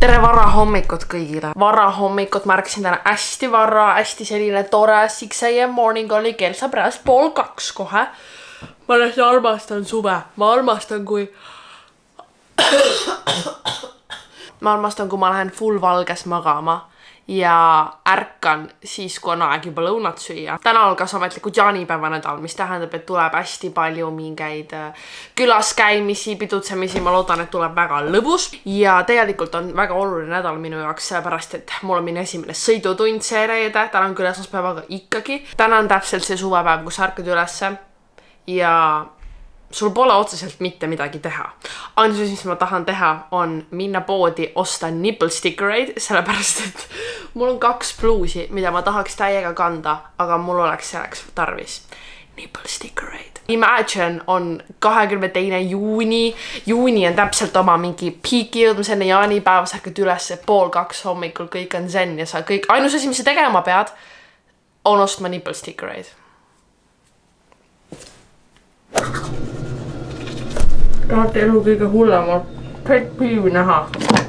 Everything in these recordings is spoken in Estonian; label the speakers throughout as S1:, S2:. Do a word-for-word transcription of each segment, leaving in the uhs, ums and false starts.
S1: Tere varahommikut kõigile. Varahommikut ma ärkasin täna hästi vara, hästi selline tore six a m morning oli, kell saab pärast pool kaks kohe. Ma lihtsalt armastan suve. Ma armastan kui ma armastan kui ma lähen full valges magama ja ärkan siis, kui on aeg juba lõunat süüa. Täna algas ametlikult jaanipäeva nädal, mis tähendab, et tuleb hästi palju mingeid külaskäimisi, pidutsemisi. Ma loodan, et tuleb väga lõbus. Ja tegelikult on väga oluline nädal minu jaoks, sellepärast, et mul on minu esimene sõidutund see reede. Täna on küll esmaspäevaga ikkagi. Täna on täpselt see suvepäev, kus ärkad ülesse ja sul pole otseselt mitte midagi teha. Ainus, mis ma tahan teha, on minna poodi osta nipple stickereid, sellepärast, et mul on kaks pluusi, mida ma tahaks täiega kanda, aga mul oleks selleks tarvis nipple stickereid. Imagine on kahekümne teine juuni. Juuni on täpselt oma mingi piiki jõudmisenne jaanipäevas, ärkad üles pool kaks hommikul, kõik on zen ja sa kõik. Ainus asi, mis sa tegema pead, on ostma nipple stickereid. Tahate elu kõige hullemalt pet peeve'i näha.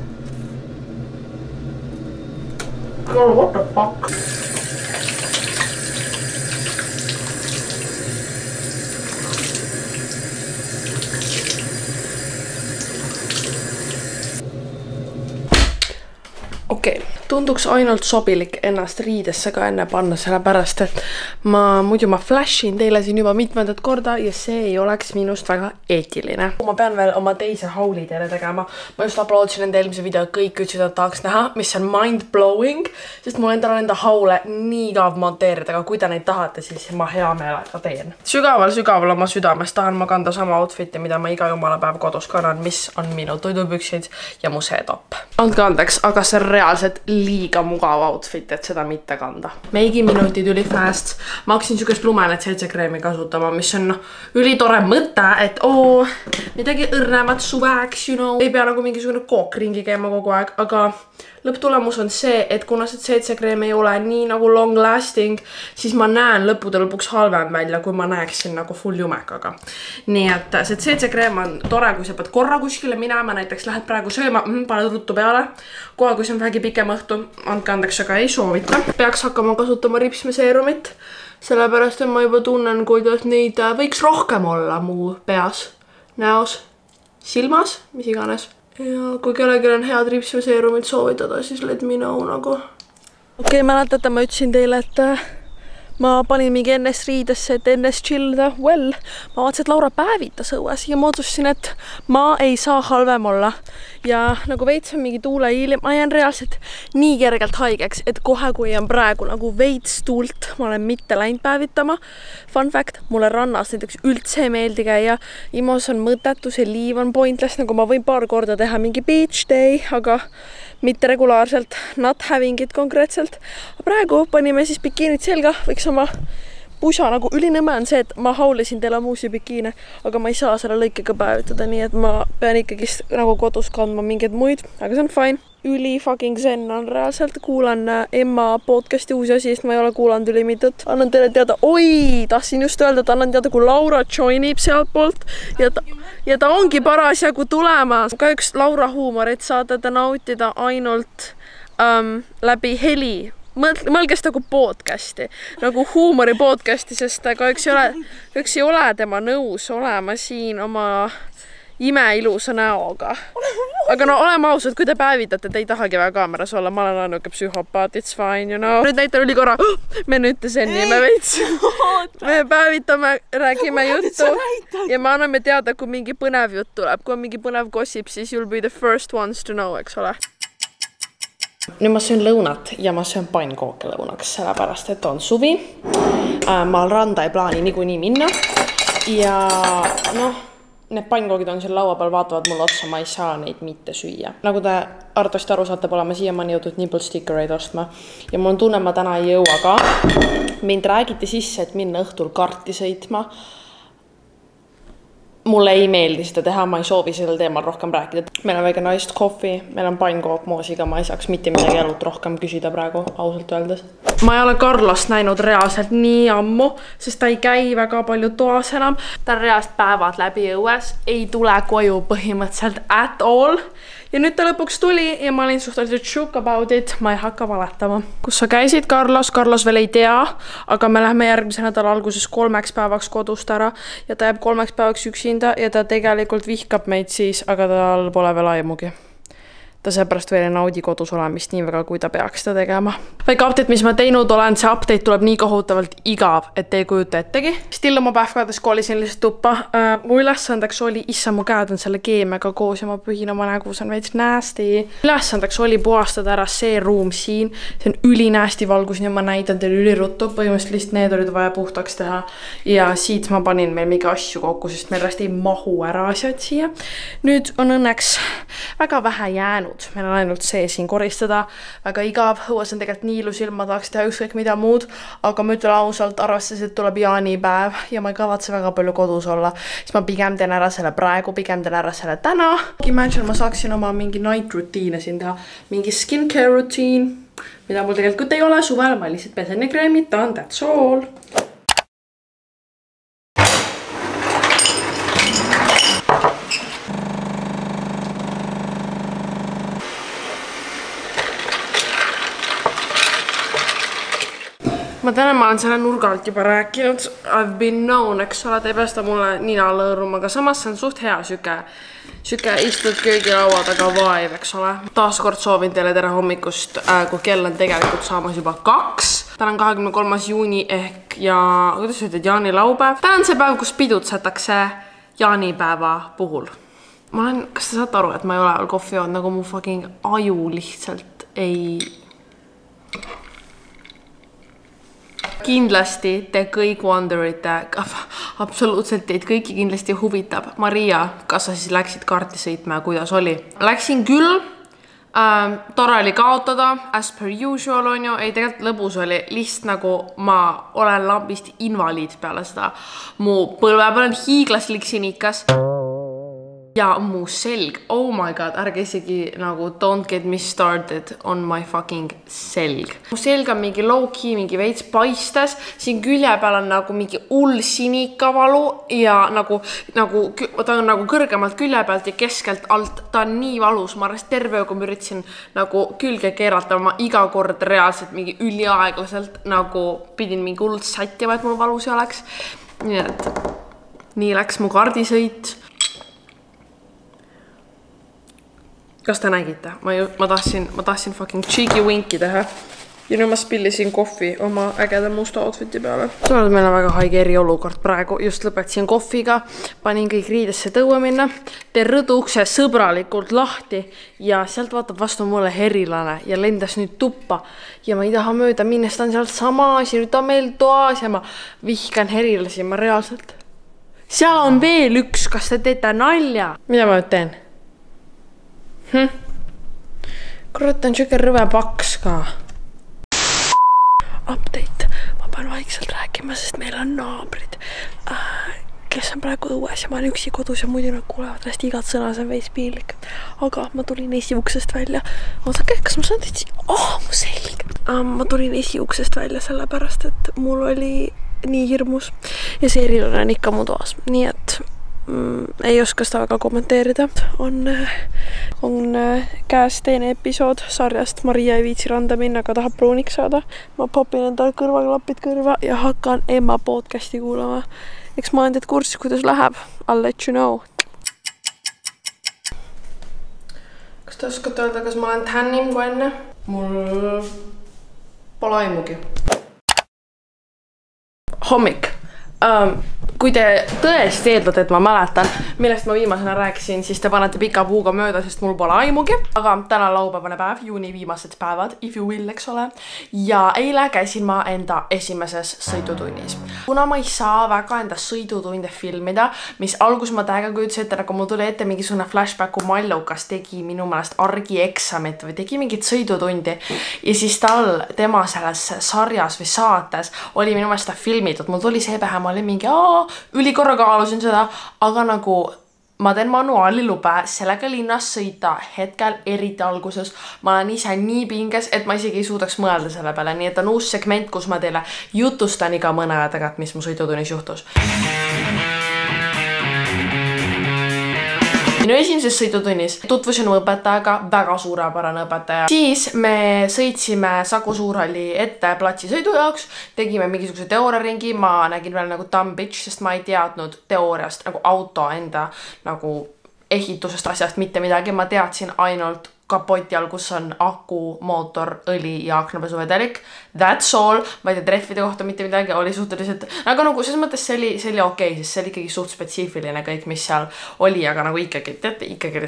S1: God, what the fuck? Okei, okay. Tunduks ainult sobilik ennast riidesse ka enne panna, sellepärast, et ma muidu ma flashin teile siin juba mitmendat korda ja see ei oleks minust väga eetiline. Ma pean veel oma teise hauli teile tegema. Ma just uploadisin enda eelmise video, kõik ütlesid, et tahaks näha, mis on mind-blowing, sest mul endal on enda haule nii igav monteerida, aga kui te neid tahate, siis ma hea meelega teen. Sügaval-sügaval oma südames tahan ma kanda sama outfiti, mida ma iga jumala päev kodus kannan, mis on minu toidupüksid ja mu seetopp. Andke andeks, aga see reaalselt liiga mugav outfit, et seda mitte kanda. Meigi minutid üli fast. Ma hakkasin sükest lumenet seitse kreemi kasutama, mis on üli tore mõte, et oo, midagi õrnemat suveks, you know. Ei pea nagu mingisugune kook ringi käima kogu aeg, aga lõpptulemus on see, et kuna see seitse kreem ei ole nii nagu long lasting, siis ma näen lõppude lõpuks halvem välja, kui ma näeksin nagu full jumekaga. Nii et see seitse kreem on tore, kui sa pead korra kuskile minema, näiteks lähed praegu sööma, mm, paned ruttu peale, kohe kui see on vähegi pikem õhtu, andke andeks, aga ei soovita. Peaks hakkama kasutama ripsmeseerumit, sellepärast et ma juba tunnen, kuidas neid võiks rohkem olla mu peas, näos, silmas, mis iganes. Ja kui kellelgi on head ripsmeseerumit soovitada, siis let me know nagu. Okei, mäletate, ma ütlesin teile, et ma panin mingi ennest riidesse, et ennest chillida. Well, ma vaatasin, et Laura päevitas õues ja ma otsustasin, et ma ei saa halvem olla. Ja nagu veits on mingi tuuleiili, ma jään reaalselt nii kergelt haigeks, et kohe kui on praegu nagu veits tuult, ma olen mitte läinud päevitama. Fun fact, mulle rannas näiteks üldse ei meeldi käia. Imos on mõttetu, see liiv on pointless, nagu ma võin paar korda teha mingi beach day, aga mitte regulaarselt, not having it konkreetselt. Praegu panime siis bikiinid selga, võiks oma pusa nagu ülinõme on see, et ma haulisin teile muusi bikiine, aga ma ei saa selle lõikega päevitada, nii et ma pean ikkagi nagu kodus kandma mingeid muid, aga see on fine. Üli fucking zen on reaalselt, kuulan Emma podcasti uusi asi, sest ma ei ole kuulanud ülimitut. Annan teile teada, oi, tahtsin just öelda, et annan teada, kui Laura joinib sealt poolt ja ta, ja ta ongi parasjagu tulemas. Kahjuks Laura huumorit saate te nautida ainult um, läbi heli. Mõelges nagu podcasti, nagu huumori podcasti, sest kahjuks ei ole, kahjuks ei ole tema nõus olema siin oma imeilusa näoga. Aga no oleme ausad, kui te päevitate, te ei tahagi väga kaameras olla, ma olen ainuke psühhopaat, it's fine, you know. Nüüd näitan üli korra, me nüüd senni, me veits. Me päevitame, räägime juttu ja me anname teada, kui mingi põnev jutt tuleb. Kui on mingi põnev gossip, siis you'll be the first ones to know, eks ole. Nüüd ma söön lõunat ja ma söön pannkooke lõunaks, sellepärast, et on suvi. Ma randa ei plaani niikuinii minna ja noh, need pannkoogid on seal laua peal, vaatavad mulle otsa, ma ei saa neid mitte süüa. Nagu te arvatavasti aru saate, pole ma siiamaani jõudnud nipple stickereid ostma ja mul on tunne, ma täna ei jõua ka. Mind räägiti sisse, et minna õhtul karti sõitma. mulle ei meeldi seda teha, ma ei soovi sellel teemal rohkem rääkida. Meil on väike iced coffee, meil on pannkook moosiga, ma ei saaks mitte midagi elult rohkem küsida praegu, ausalt öeldes. Ma ei ole Carlost näinud reaalselt nii ammu, sest ta ei käi väga palju toas enam. Ta on reaalselt päevad läbi õues, ei tule koju põhimõtteliselt at all. Ja nüüd ta lõpuks tuli ja ma olin suhteliselt shook about it, ma ei hakka valetama. Kus sa käisid, Carlos? Carlos veel ei tea, aga me lähme järgmise nädala alguses kolmeks päevaks kodust ära ja ta jääb kolmeks päevaks üksinda ja ta tegelikult vihkab meid siis, aga tal pole veel aimugi. Ta seepärast veel ei naudi kodus olemist nii väga, kui ta peaks seda tegema. Väike update, mis ma teinud olen, see update tuleb nii kohutavalt igav, et ei kujuta ettegi. Still oma päevkades koolisin lihtsalt tuppa. Uh, mu ülesandeks oli, issa mu käed on selle keemiaga koos ja ma pühin oma nägu, see on veits nasty. Ülesandeks oli puhastada ära see ruum siin. See on ülinästi valgus, nii ma näitan teile üliruttu. Põhimõtteliselt lihtsalt need olid vaja puhtaks teha. Ja siit ma panin meil mingi asju kokku, sest meil rest ei mahu ära asjad siia. Nüüd on õnneks väga vähe jäänud. Meil on ainult see siin koristada. Väga igav, õues on tegelikult nii ilus ilma, tahaks teha ükskõik mida muud, aga ma ütlen ausalt, arvestades, et tuleb jaanipäev ja ma ei kavatse väga palju kodus olla, siis ma pigem teen ära selle praegu, pigem teen ära selle täna. Imagine, ma saaksin oma mingi night rutiine siin teha, mingi skincare routine, mida mul tegelikult ei ole suvel, ma lihtsalt pesen ja kreemitan, that's all. Ma täna ma olen selle nurga alt juba rääkinud. I've been known, eks ole, ta ei päästa mulle nina lõõruma, aga samas see on suht hea süke. Süke istud köögilaua taga vaev, eks ole. Taaskord soovin teile tere hommikust, kui kell on tegelikult saamas juba kaks. Täna on kahekümne kolmas juuni ehk ja, kuidas ütled, jaanilaupäev. Täna on see päev, kus pidutsetakse jaanipäeva puhul. Ma olen, kas te saate aru, et ma ei ole veel kohvi olnud, nagu mu fucking aju lihtsalt ei... Kindlasti te kõik wonderite, absoluutselt teid kõiki kindlasti huvitab. Maria, kas sa siis läksid kaarti sõitma ja kuidas oli? Läksin küll, ähm, tore oli kaotada, as per usual on ju, ei tegelikult lõbus oli, lihtsalt nagu ma olen lambist invaliid peale seda. Mu põlve peal on hiiglaslik sinikas. Ja mu selg, oh my god, ärge isegi nagu don't get me started on my fucking selg. Mu selg on mingi low-key, mingi veits paistes, siin külje peal on nagu mingi hull sinikavalu ja nagu, nagu, ta on nagu kõrgemalt külje pealt ja keskelt alt, ta on nii valus, ma arvest terve öö, kui ma üritasin nagu külge keerata, ma iga kord reaalselt mingi üliaeglaselt nagu pidin mingi hull sättima, et mul valus ei oleks. Nii et nii läks mu kaardisõit. Kas te nägite? Ma, ju, ma, tahtsin, ma tahtsin fucking cheeky winki teha. Ja nüüd ma spillisin kohvi oma ägeda musta outfiti peale. Tuleb meil on väga haige eriolukord praegu. Just lõpetasin kohviga. Panin kõik riidesse tõue minna. Teen rõdu ukse sõbralikult lahti. Ja sealt vaatab vastu mulle herilane. Ja lendas nüüd tuppa. Ja ma ei taha mööda minnes. Ta on sealt samas. Ja nüüd ta on meil toas. Ja ma vihkan herilasi. Ma reaalselt. Seal on veel üks. Kas te teete nalja? Mida ma nüüd teen? Hm. Kurat on siuke rõve paks ka. Update. Ma pean vaikselt rääkima, sest meil on naabrid, kes on praegu õues ja ma olen üksi kodus ja muidu nad kuulevad hästi igat sõna, see on veits piinlik. Aga ma tulin esiuksest välja. Oodake, kas ma saan teid? Oh, mu selg. Ma tulin esiuksest välja sellepärast, et mul oli nii hirmus ja see erilane on ikka mu toas. Nii et Mm, ei oska seda väga kommenteerida. On, on käes teine episood sarjast Maria ei viitsi randa minna, aga tahab pruuniks saada. Ma popin endal kõrvaklapid kõrva ja hakkan Emma podcasti kuulama. Eks ma olen teid kursis, kuidas läheb. I'll let you know. Kas te oskate öelda, kas ma olen tännim kui enne? Mul pole aimugi. Hommik. Um, kui te tõesti eeldate, et ma mäletan, millest ma viimasena rääkisin, siis te panete pika puuga mööda, sest mul pole aimugi. Aga täna laupäevane päev, juuni viimased päevad, if you will, eks ole. Ja eile käisin ma enda esimeses sõidutunnis. Kuna ma ei saa väga enda sõidutunde filmida, mis algus ma täiega kujutsin ette, nagu mul tuli ette mingisugune flashbacku Mallukas tegi minu meelest argieksamit või tegi mingit sõidutundi. Ja siis tal, tema selles sarjas või saates oli minu meelest ta filmitud. Mul tuli see pähe, ma olin mingi, aa, ülikorra kaalusin seda, aga nagu ma teen manuaalilube sellega linnas sõita hetkel eriti alguses. Ma olen ise nii pinges, et ma isegi ei suudaks mõelda selle peale, nii et on uus segment, kus ma teile jutustan iga mõne aja tagant, mis mu sõidutunnis juhtus. Minu esimeses sõidutunnis tutvusin õpetajaga, väga suurepärane õpetaja. Siis me sõitsime Saku Suurhalli ette platsi sõidu jaoks, tegime mingisuguse teooriaringi, ma nägin veel nagu dumb bitch, sest ma ei teadnud teooriast nagu auto enda nagu ehitusest asjast mitte midagi. Ma teadsin ainult kapoti all, kus on aku, mootor, õli ja aknapesuvedelik. That's all. Ma ei tea treffide kohta mitte midagi, oli suhteliselt, aga nagu selles mõttes see oli, see oli okei, sest see oli ikkagi suht spetsiifiline kõik, mis seal oli, aga nagu ikkagi, teate, ikkagi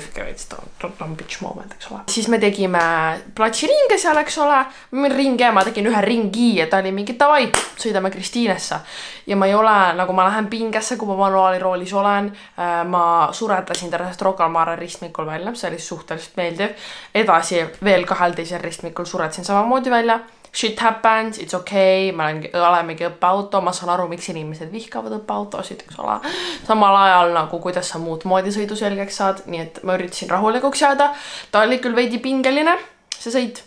S1: dumb bitch moment, eks ole. Siis me tegime platsi ringe seal, eks ole. Ma ringe, ma tegin ühe ringi ja ta oli mingi davai, sõidame Kristiinesse. Ja ma ei ole, nagu ma lähen pingesse, kui ma manuaaliroolis olen, ma suretasin tervest Rocca al Mare ristmikul välja, see oli suhteliselt meeldiv. Edasi veel kahel teisel ristmikul suretsin samamoodi välja. Shit happens, it's okay, ma olemegi õppeauto, ma saan aru, miks inimesed vihkavad õppeautosid, eks ole. Samal ajal nagu kuidas sa muud moodi sõidu selgeks saad, nii et ma üritasin rahulikuks jääda. Ta oli küll veidi pingeline, see sõit,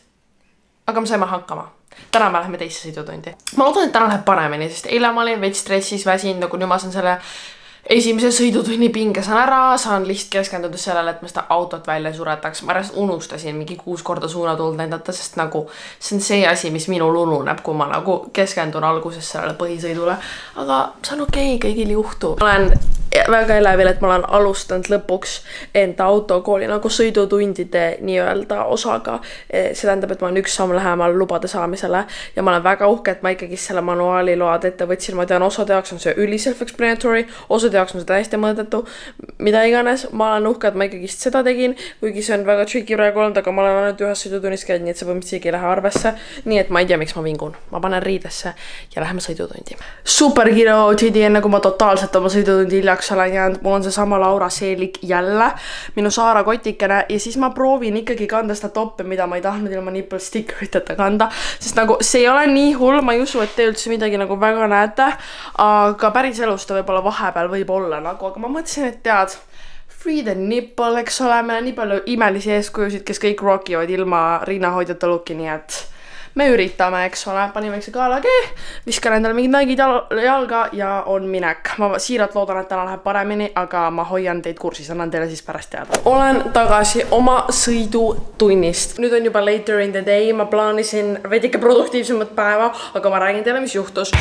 S1: aga me saime hakkama. Täna me läheme teisse sõidutundi. Ma loodan, et täna läheb paremini, sest eile ma olin veits stressis, väsin, nagu nüüd ma saan selle esimese sõidutunni pinge saan ära, saan lihtsalt keskenduda sellele, et ma seda autot välja suretaks. Ma rääst unustasin mingi kuus korda suunatuld näidata, sest nagu see on see asi, mis minul ununeb, kui ma nagu keskendun alguses sellele põhisõidule. Aga see on okei, kõigil juhtub. Ma olen väga elevil, et ma olen alustanud lõpuks enda autokooli nagu sõidutundide nii-öelda osaga. See tähendab, et ma olen üks samm lähemal lubade saamisele ja ma olen väga uhke, et ma ikkagi selle manuaali load ette võtsin. Ma tean, osade jaoks on see üli self-explanatory, osade jaoks on see täiesti mõõdetu, mida iganes. Ma olen uhke, et ma ikkagi seda tegin, kuigi see on väga tricky praegu olnud, aga ma olen ainult ühes sõidutunnis käinud, nii et see põhimõtteliselt ei lähe arvesse. Nii et ma ei tea, miks ma vingun. Ma panen riidesse ja läheme sõidutundi. Super kiire O T D, enne kui ma totaalselt oma sõidutundi hiljaks olen jäänud. Mul on see sama Laura Seelik jälle, minu Saara kotikene, ja siis ma proovin ikkagi kanda seda toppe, mida ma ei tahtnud ilma nipple stickeriteta kanda, sest nagu see ei ole nii hull, ma ei usu, et te üldse midagi nagu väga näete, aga päris elus ta võib-olla vahepeal võib olla nagu, aga ma mõtlesin, et tead, free the nipple, eks ole, meil on nii palju imelisi eeskujusid, kes kõik rockivad ilma rinnahoidjata looki, nii et me üritame, eks ole, panin väikse kaalagi, viskan endale mingid naigid jalga ja on minek. Ma siiralt loodan, et täna läheb paremini, aga ma hoian teid kursis, annan teile siis pärast teada. Olen tagasi oma sõidutunnist. Nüüd on juba later in the day, ma plaanisin veidike produktiivsemat päeva, aga ma räägin teile, mis juhtus.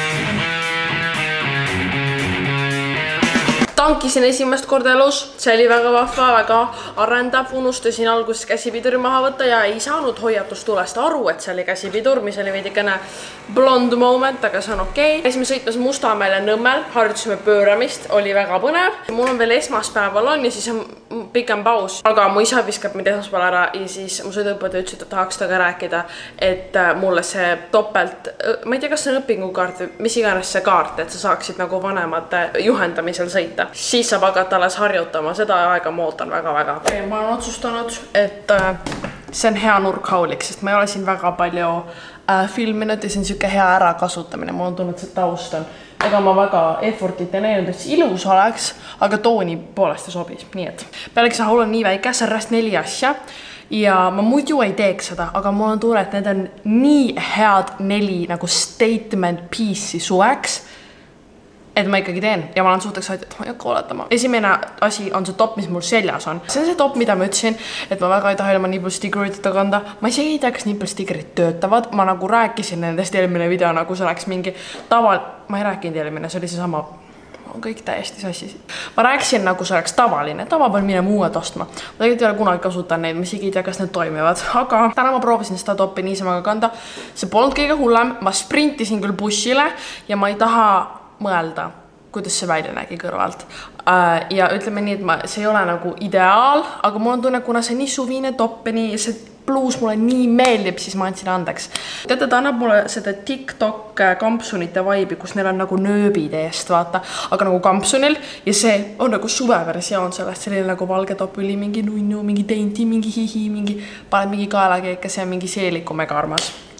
S1: Tankisin esimest korda elus, see oli väga vahva, väga arendav, unustasin alguses käsipiduri maha võtta ja ei saanud hoiatustulest aru, et see oli käsipidur, mis oli veidikene blond moment, aga see on okei. Käisime sõitmas Mustamäel ja Nõmmel, harjutasime pööramist, oli väga põnev. Mul on veel esmaspäeval on ja siis on pikem paus, aga mu isa viskab mind esmaspäeval ära ja siis mu sõiduõpetaja ütles, et tahaks temaga rääkida, et mulle see topelt, ma ei tea, kas see on õpingukaart või mis iganes see kaart, et sa saaksid nagu vanemate juhendamisel sõita. Siis saab hakata alles harjutama, seda aega ma ootan väga-väga. Ma olen otsustanud, et see on hea nurkhaulik, sest ma ei ole siin väga palju filminud ja see on siuke hea ärakasutamine. Mul on tunnud, see taust on. Ega ma väga effortit ei näinud, et see ilus oleks, aga tooni poolest see sobis. Nii et pealegi see haul on nii väike, see on räst neli asja ja ma muidu ei teeks seda, aga mul on tunne, et need on nii head neli nagu statement piece'i suveks, et ma ikkagi teen ja ma olen suhteks aid, et ma ei hakka oletama. Esimene asi on see top, mis mul seljas on. See on see top, mida ma ütlesin, et ma väga ei taha ilma nipple stickeriteta kanda. Ma isegi ei tea, kas nipple stickerid töötavad. Ma nagu rääkisin nendest eelmine video, nagu see oleks mingi taval... Ma ei rääkinud eelmine, see oli see sama... On kõik täiesti sassisid. Ma rääkisin, nagu see oleks tavaline. Tava peal mine muued ostma. Ma tegelikult ei ole kunagi kasutan neid, ma isegi ei tea, kas need toimivad. Aga täna ma proovisin seda topi niisamaga kanda. See polnud kõige hullem. Ma sprintisin küll bussile ja ma ei taha mõelda, kuidas see välja nägi kõrvalt. Ja ütleme nii, et ma, see ei ole nagu ideaal, aga mul on tunne, kuna see nii suvine toppeni ja see pluus mulle nii meeldib, siis ma andsin andeks. Teate, ta annab mulle seda TikTok kampsunite vaibi, kus neil on nagu nööbid eest, vaata, aga nagu kampsunil ja see on nagu suveversioon sellest, selline nagu valge top üli, mingi nunnu, mingi teinti, mingi hihi, mingi paned mingi kaelakeeka, see on mingi seeliku mega armas.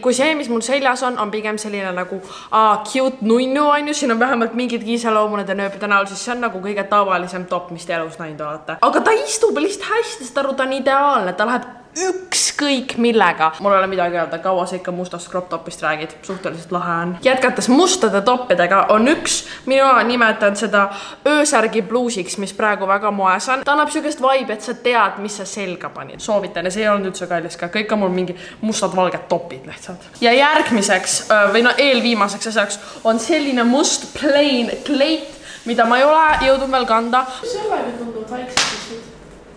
S1: kui see, mis mul seljas on, on pigem selline nagu aa, cute nunnu, on ju, siin on vähemalt mingid kiiseloomuned ja nööpide näol, siis see on nagu kõige tavalisem top, mis te elus näinud olete. Aga ta istub lihtsalt hästi, sest aru, ta on ideaalne, ta läheb ükskõik millega. Mul ei ole midagi öelda, kaua sa ikka mustast crop topist räägid, suhteliselt lahe on. Jätkates mustade toppidega on üks, mina nimetan seda öösärgi bluusiks, mis praegu väga moes on. Ta annab sükest vibe, et sa tead, mis sa selga panid. Soovitan ja see ei olnud üldse kallis ka, kõik on mul mingi mustad valged topid lihtsalt. Ja järgmiseks või no eelviimaseks asjaks on selline must plain kleit, mida ma ei ole jõudnud veel kanda. Sellega tundub vaikselt.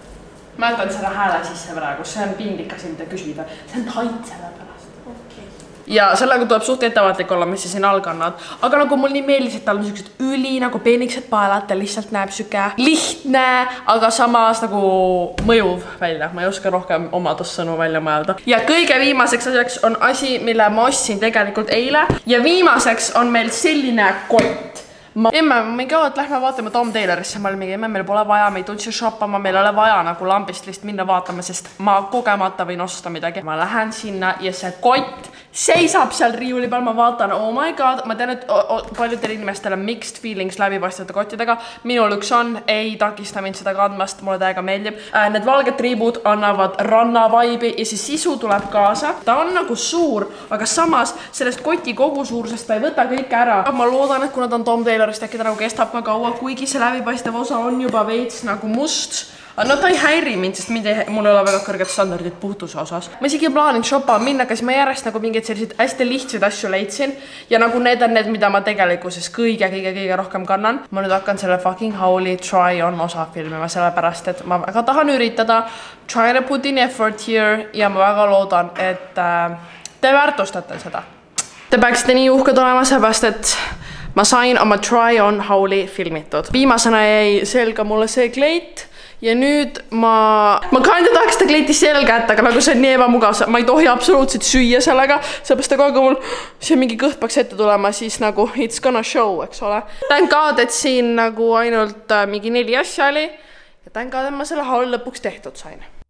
S1: Ma jätan selle hääle sisse praegu, see on piinlik asi, mida küsida. See on tait selle pärast. Okay. Ja sellega tuleb suht ettevaatlik olla, mis siin all kannad. Aga nagu mul nii meeldis, et tal on sellised üli nagu peeniksed paelad, ta lihtsalt näeb süke lihtne, aga samas nagu mõjuv välja. Ma ei oska rohkem omadussõnu välja mõelda. Ja kõige viimaseks asjaks on asi, mille ma ostsin tegelikult eile. Ja viimaseks on meil selline kott. Ma... emme, ma mingi, et lähme vaatame Tom Taylorisse, ma olin mingi, emme, meil pole vaja, me ei tundsi shoppama, meil ei ole vaja nagu lambist lihtsalt minna vaatama, sest ma kogemata võin osta midagi. Ma lähen sinna ja see kott seisab seal riiuli peal, ma vaatan, oh my god, ma tean, et paljudel inimestel on mixed feelings läbipaistvate kottidega. Minul üks on, ei takista mind seda kandmast, mulle täiega meeldib. Need valged triibud annavad ranna vaibi ja see sisu tuleb kaasa. Ta on nagu suur, aga samas sellest koti kogusuurusest ta ei võta kõike ära. Ma loodan, et kuna ta on Tom Taylorist, äkki ta nagu kestab ka kaua, kuigi see läbipaistev osa on juba veits nagu must. No ta ei häiri mind, sest mind ei, mul ei ole väga kõrged standardid puhtuse osas. Ma isegi plaanin shoppa minna, kas ma järjest nagu mingeid selliseid hästi lihtsaid asju leidsin. Ja nagu need on need, mida ma tegelikkuses kõige, kõige, kõige rohkem kannan. Ma nüüd hakkan selle fucking Howli try on osa filmima, sellepärast, et ma väga tahan üritada. Try to put in effort here ja ma väga loodan, et äh, te väärtustate seda. Te peaksite nii uhked olema seepärast, et ma sain oma try on Howli filmitud. Viimasena jäi selga mulle see kleit. Ja nüüd ma, ma kinda tahaks seda kleiti selga jätta, aga nagu see on nii ebamugav, ma ei tohi absoluutselt süüa sellega, seepärast aga kui mul see mingi kõht peaks ette tulema, siis nagu it's gonna show, eks ole. Thank God, et siin nagu ainult mingi neli asja oli ja thank God, et ma selle haul lõpuks tehtud sain.